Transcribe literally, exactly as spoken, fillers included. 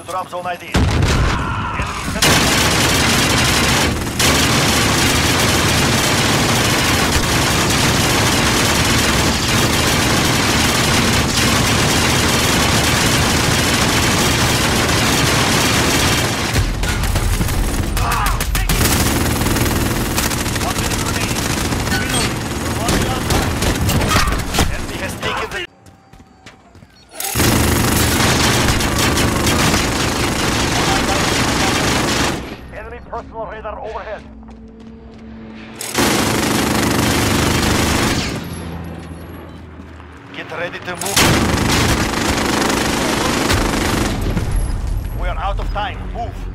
Drop zone I D. Enemy center. One minute remaining. Reloading. We're running out of time. Enemy has taken the... Enemy personal radar overhead. Get ready to move. We are out of time. Move.